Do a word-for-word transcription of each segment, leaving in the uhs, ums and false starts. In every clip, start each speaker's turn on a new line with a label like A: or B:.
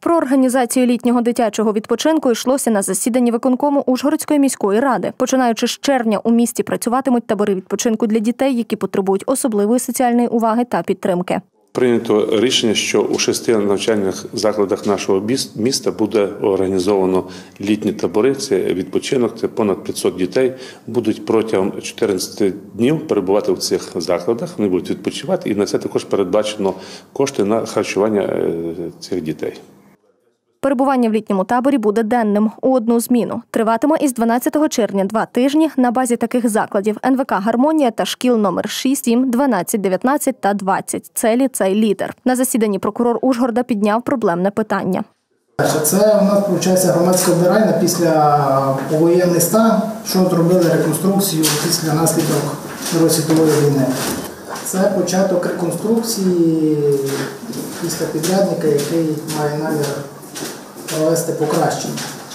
A: Про організацію літнього дитячого відпочинку йшлося на засіданні виконкому Ужгородської міської ради. Починаючи з червня у місті працюватимуть табори відпочинку для дітей, які потребують особливої соціальної уваги та підтримки.
B: Прийнято рішення, що у шести навчальних закладах нашого міста буде організовано літні табори. Це відпочинок, це понад п'ятсот дітей. Будуть протягом чотирнадцяти днів перебувати в цих закладах, вони будуть відпочивати, і на це також передбачено кошти на харчування цих дітей.
A: Перебування в літньому таборі буде денним, у одну зміну. Триватиме із дванадцятого червня два тижні на базі таких закладів – ен ве ка «Гармонія» та шкіл номер шість, сім, дванадцять, дев'ятнадцять та двадцять. Це ліцей «Лідер». На засіданні прокурор Ужгорода підняв проблемне питання.
C: Це у нас, виходить, громадська вбиральня після повоєнний стан, що зробили реконструкцію після наслідок Другої світової війни. Це початок реконструкції після підрядника, який має намір провести покращення.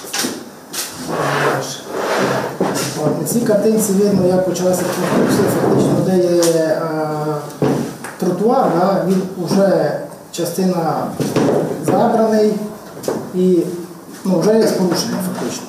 C: От, на цій картинці видно, як почалася реконструкція, фактично, де є а, тротуар, да, він вже частина забраний і ну, вже є з порушенням фактично.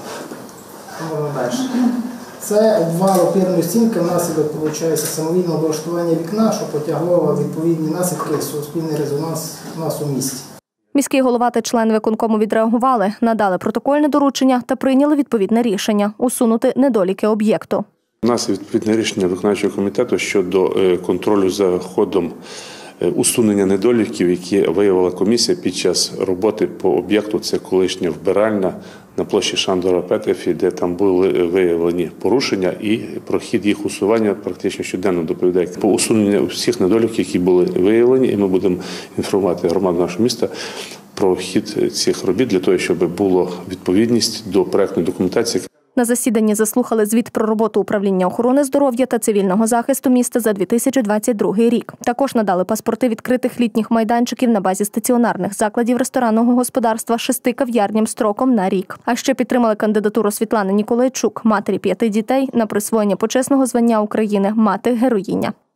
C: Це обвал опірної стінки, внаслідок, виходить, самовільне облаштування вікна, що потягло відповідні наслідки, суспільний резонанс у нас у місті.
A: Міський голова та члени виконкому відреагували, надали протокольне доручення та прийняли відповідне рішення – усунути недоліки об'єкту.
B: У нас відповідне рішення виконавчого комітету щодо контролю за ходом усунення недоліків, які виявила комісія під час роботи по об'єкту. Це колишня вбиральня на площі Шандора Петрівки, де там були виявлені порушення, і про хід їх усування практично щоденно доповідає. По усуненню всіх недоліків, які були виявлені, і ми будемо інформувати громаду нашого міста про хід цих робіт для того, щоб була відповідність до проектної документації.
A: На засіданні заслухали звіт про роботу управління охорони здоров'я та цивільного захисту міста за дві тисячі двадцять другий рік. Також надали паспорти відкритих літніх майданчиків на базі стаціонарних закладів ресторанного господарства шести кав'ярням строком на рік. А ще підтримали кандидатуру Світлани Ніколайчук, матері п'яти дітей, на присвоєння почесного звання України «Мати-героїня».